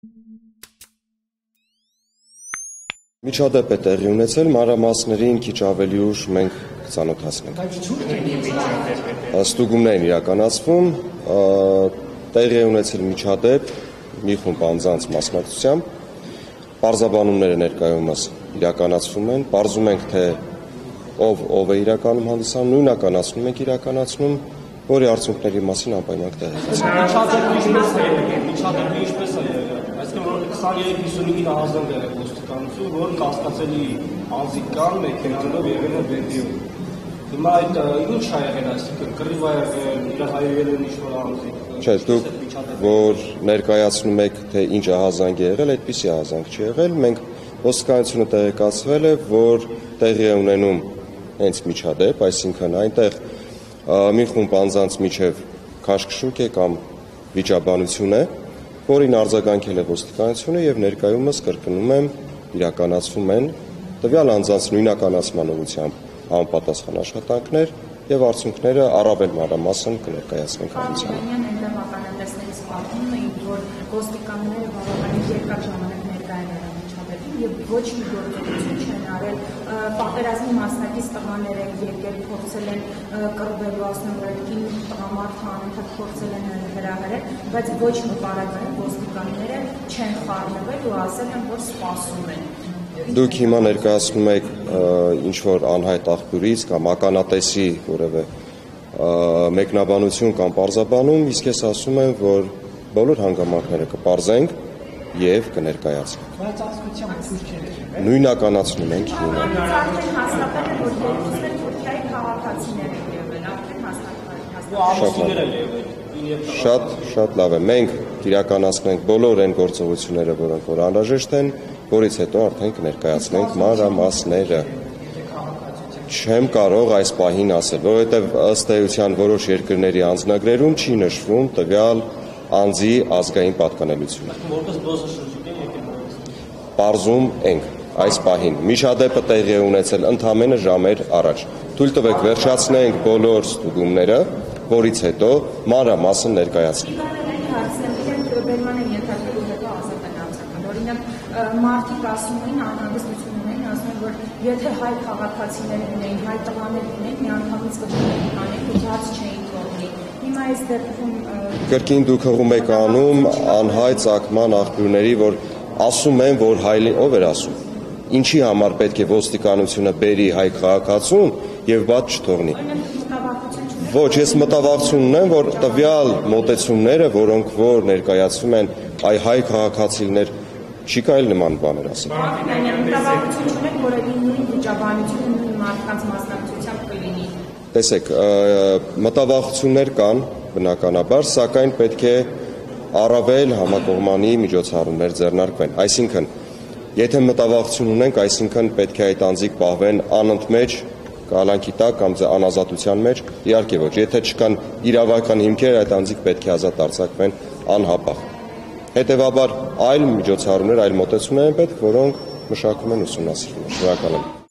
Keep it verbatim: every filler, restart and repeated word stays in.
Միջադեպ է տեղի ունեցել, մանրամասներին քիչ ավելի ուշ մենք կծանոթացնենք։ Ստուգումներն իրականացվում, տեղի է ունեցել միջադեպ մի խումբ անձանց մասնակցությամբ, պարզաբանումները ներկայումս իրականացվում են, պարզում ենք, թե ով ով է իրականում հանդիսանում, նույնականացնում ենք իրականացնում, որի արդյունքների մասին անպայման քսաներեք հիսունինը հազար դեր է ոստիկանություն, որ կասկածելի անձիկ կան մեքենաներով եղել են բենտիում։ Հիմա այդ ինչ է եղել, այսինքն կռիվ է եղել, իր հայրվել են ինչ-որ անձիկ։ Չէ, դուք որ ներկայացնում եք, թե ինչ ահազանգ է եղել, այդպիսի ահազանգ չի եղել, մենք ոստիկանությունը տեղեկացվել է, որ տեղի է ունենում հենց միջադեպ, այսինքն այնտեղ մի խումբ անձանց միջև քաշքշուկ է կամ վիճաբանություն է, որին արձագանքել է ոստիկանությունը եւ ներկայումս կրկնում եմ իրականացվում են տվյալ անձանց նույնականացման ուղղությամբ համապատասխան աշխատանքներ եւ արդյունքները առավել մանրամասն կներկայացնենք հանրությանը։ Այնտեղ ականատեսների սպասում էին, որ ոստիկանները բավականին երկար ժամանակ ներկայ են միջադեպին եւ ոչ մի գործողություն չեն արել, պատերազմի մասնակից տղաներ են եկել, փորձել են կռվելու, ասում որ կին տղամարդը անընդհատ փորձել են հրահրել, բայց ոչ մի պարագայում ոստիկանները չեն խառնվել ու ասել են, որ սպասում են։ Դուք հիմա ներկայացնում եք ինչ-որ անհայտ աղբյուրից կամ ականատեսի որևէ մեկնաբանություն կամ պարզաբանում, իսկ ես ասում եմ, որ բոլոր հանգամանքները կպարզենք եւ կներկայացնենք։ Բայց ազգությամբ ցույց չեք։ Նույնականացնում ենք հիմա։ Արդեն հաստատել է, որ երկուսն էլ Թուրքիայի քաղաքացիներ են եղել, արդեն հաստատվել է։ Շատ, շատ լավ է։ Մենք իրականացնենք բոլոր այն գործողությունները, որոնք որ անհրաժեշտ են, որից հետո արդեն կներկայացնենք մանրամասները։ Չեմ կարող այս պահին ասել, որովհետև ըստ էության որոշ երկրների անձնագրերում չի նշվում տվյալ անձի ազգային պատկանելությունը։ Պարզում ենք այս պահին։ Միջադեպը տեղի է ունեցել ընդամենը ժամեր առաջ։ Թույլ տվեք վերջացնենք բոլոր ստուգումները, որից հետո մանրամասն ներկայացնենք։ Մարդիկ ասում էին, անհանգստություն ունեն, ասում են, որ եթե հայ քաղաքացիներ ունեին, հայ տղաներ ունեին, միանգամից կճնեն անեն, ուզած չէին թողնի։ Հիմա այս դեպքում Կրկին դուք հղում եք անում անհայտ ծագման աղբյուրների, որ ասում են, որ հայ ով էր ասում։ Ինչի համար պետք է ոստիկանությունը բերի հայ քաղաքացուն եւ բաց չթողնի։ Ոչ, ես մտավախություն ունեմ, որ տվյալ մոտեցումները, որոնք որ ներկայացվում են այ հայ քաղաքացիներ, չի կարելի նման բաներ ասել։ Մտավախություն չունեք, որ այդ նույն վիճաբանությունը նույն մարդկանց մասնակցությամբ կլինի։ Տեսեք, մտավախություններ կան, բնականաբար, սակայն պետք է առավել համակողմանի միջոցառումներ ձեռնարկվեն։ Այսինքն, եթե մտավախություն ունենք, այսինքն պետք է այդ անձիկ պահվեն անընդմեջ կալանքի տակ կամ անազատության մեջ, իհարկե ոչ, եթե չկան իրավական հիմքեր, այդ անձիկ պետք է ազատ արձակվեն անհապաղ։ Հետևաբար այլ միջոցառումներ, այլ մոտեցումներ են պետք, որոնք մշակում են ուսումնասիրում։ Շնորհակալ եմ։